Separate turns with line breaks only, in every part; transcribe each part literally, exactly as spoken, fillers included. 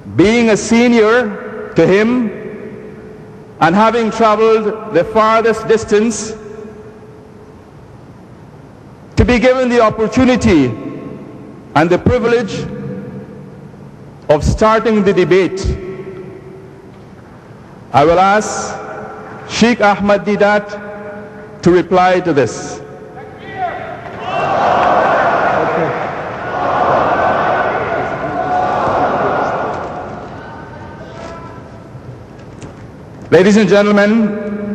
being a senior to him and having traveled the farthest distance, to be given the opportunity and the privilege of starting the debate, I will ask Sheikh Ahmad Deedat to reply to this. Ladies and gentlemen,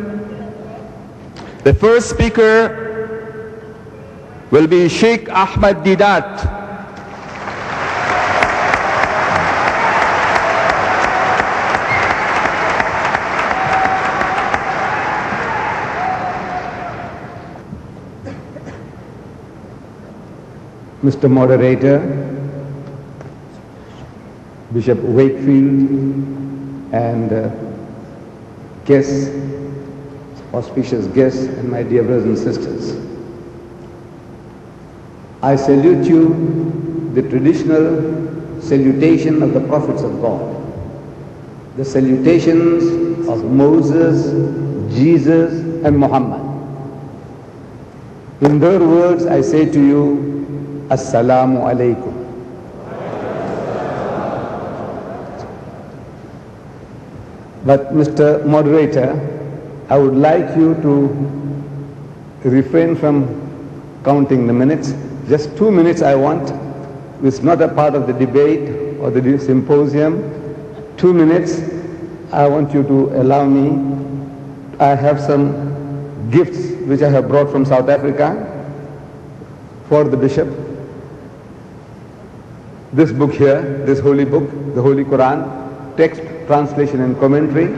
the first speaker will be Sheikh Ahmad Deedat.
Mister Moderator, Bishop Wakefield, and uh, guests, auspicious guests, and my dear brothers and sisters. I salute you the traditional salutation of the prophets of God, the salutations of Moses, Jesus, and Muhammad. In their words, I say to you, Assalamu alaikum. But Mister Moderator, I would like you to refrain from counting the minutes. Just two minutes I want. It's not a part of the debate or the symposium. Two minutes, I want you to allow me. I have some gifts which I have brought from South Africa for the Bishop. This book here, this holy book, the Holy Quran, text, translation and commentary.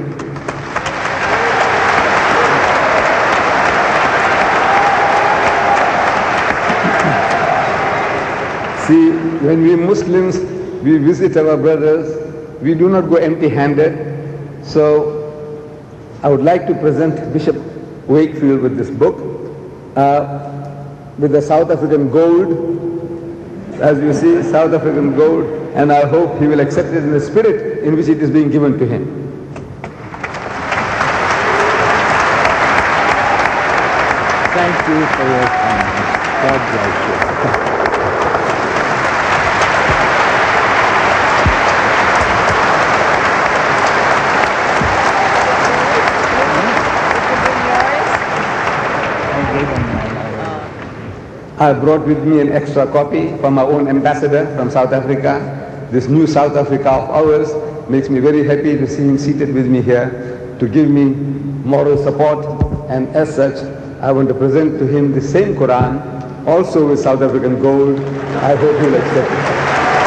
See, when we Muslims, we visit our brothers, we do not go empty-handed. So, I would like to present Bishop Wakefield with this book, uh, with the South African gold. As you see, South African gold, and I hope he will accept it in the spirit in which it is being given to him.
Thank you for your kindness. God bless you.
I brought with me an extra copy from our own ambassador from South Africa. This new South Africa of ours makes me very happy to see him seated with me here to give me moral support, and as such I want to present to him the same Quran, also with South African gold. I hope he'll accept it.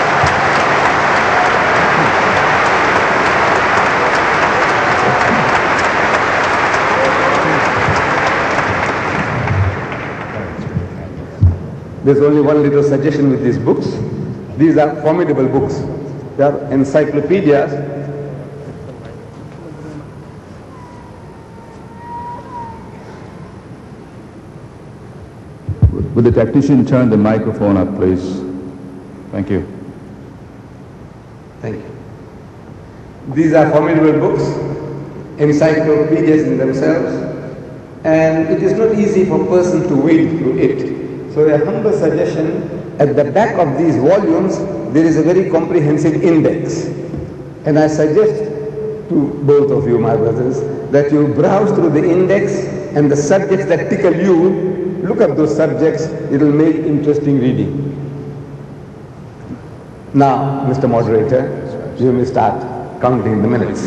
There's only one little suggestion with these books. These are formidable books. They are encyclopedias.
Would the technician turn the microphone up, please? Thank you.
Thank you. These are formidable books, encyclopedias in themselves, and it is not easy for a person to wade through it. So a humble suggestion, at the back of these volumes, there is a very comprehensive index. And I suggest to both of you, my brothers, that you browse through the index and the subjects that tickle you, look up those subjects, it will make interesting reading. Now, Mister Moderator, you may start counting the minutes.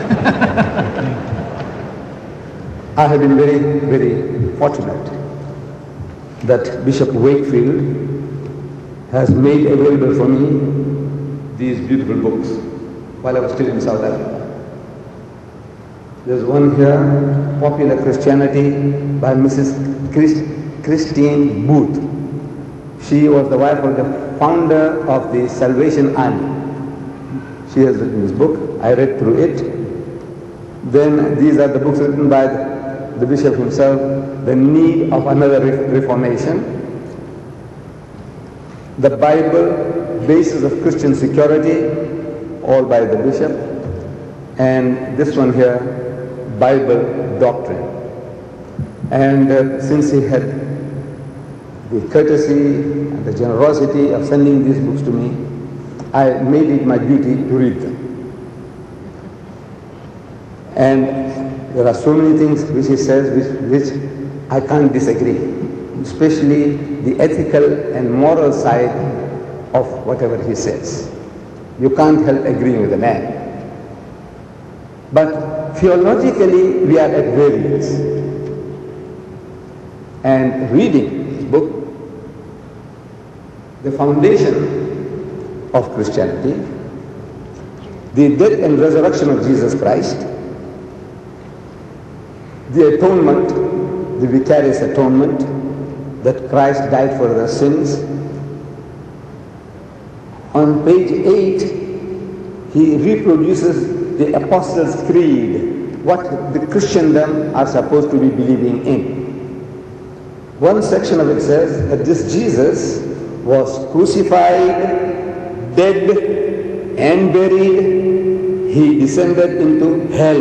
I have been very, very fortunate that Bishop Wakefield has made available for me these beautiful books while I was still in South Africa. There's one here, Popular Christianity by Missus Christ, Christine Booth. She was the wife of the founder of the Salvation Army. She has written this book. I read through it. Then these are the books written by the the Bishop himself, The Need of Another Reformation, the Bible, Basis of Christian Security, all by the bishop, and this one here, Bible Doctrine. And uh, since he had the courtesy and the generosity of sending these books to me, I made it my duty to read them. And there are so many things which he says which, which I can't disagree, especially the ethical and moral side of whatever he says. You can't help agreeing with the man. But theologically, we are at variance. And reading his book, the foundation of Christianity, the death and resurrection of Jesus Christ, the atonement, the vicarious atonement, that Christ died for their sins. On page eight, he reproduces the Apostles' Creed, what the Christendom are supposed to be believing in. One section of it says that this Jesus was crucified, dead, and buried. He descended into hell.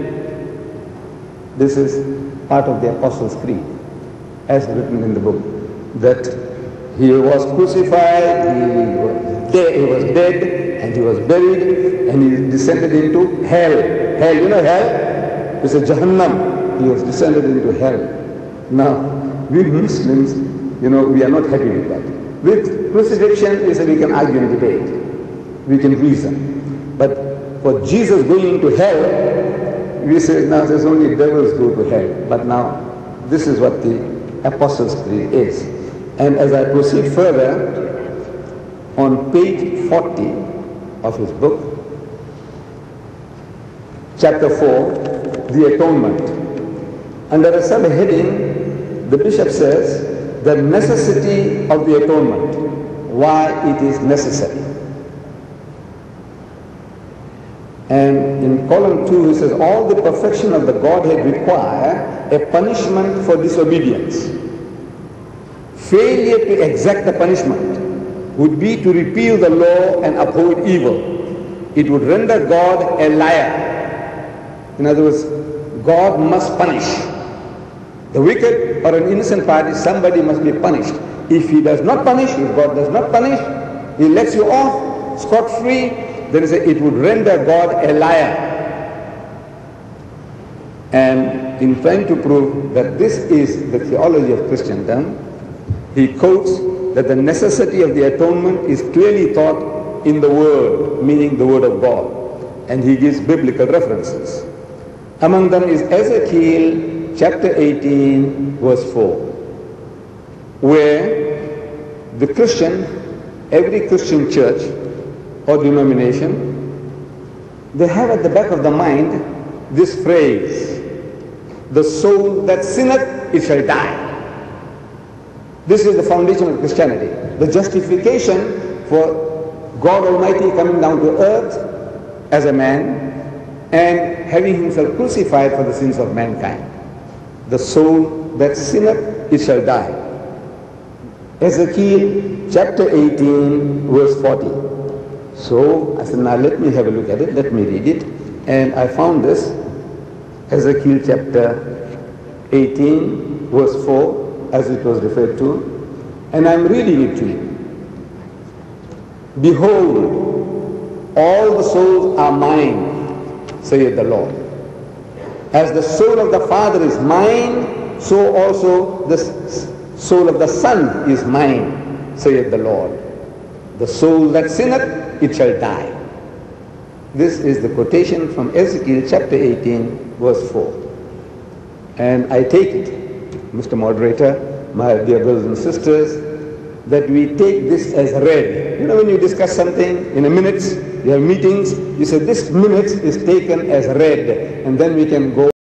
This is part of the Apostles' Creed, as written in the book, that he was crucified, he was dead, he was dead, and he was buried, and he descended into hell. Hell, you know hell? It's a Jahannam. He was descended into hell. Now, we Muslims, you know, we are not happy with that. With crucifixion, we say we can argue and debate. We can reason. But for Jesus going into hell, we say now there's only devils go to hell. But now, this is what the Apostles' Creed is. And as I proceed further, on page forty of his book, chapter four, the Atonement, under a subheading, the bishop says, the necessity of the atonement, why it is necessary. And in column two, he says, all the perfection of the Godhead require a punishment for disobedience. Failure to exact the punishment would be to repeal the law and uphold evil. It would render God a liar. In other words, God must punish. The wicked or an innocent party, somebody must be punished. If he does not punish, if God does not punish, he lets you off scot-free, then he says it would render God a liar. And in trying to prove that this is the theology of Christendom, he quotes that the necessity of the atonement is clearly taught in the Word, meaning the Word of God. And he gives biblical references. Among them is Ezekiel chapter eighteen, verse four, where the Christian, every Christian church or denomination, they have at the back of the mind this phrase, the soul that sinneth, it shall die. This is the foundation of Christianity, the justification for God Almighty coming down to earth as a man and having himself crucified for the sins of mankind. The soul that sinneth, it shall die. Ezekiel chapter eighteen, verse forty. So I said, now let me have a look at it, let me read it. And I found this, Ezekiel chapter eighteen, verse four, as it was referred to, and I'm reading it to you. Behold, all the souls are mine, saith the Lord. As the soul of the Father is mine, so also the soul of the Son is mine, saith the Lord. The soul that sinneth, it shall die. This is the quotation from Ezekiel chapter eighteen, verse four. And I take it, Mister Moderator, my dear brothers and sisters, that we take this as read. You know, when you discuss something in a minute, you have meetings, you say this minute is taken as read, and then we can go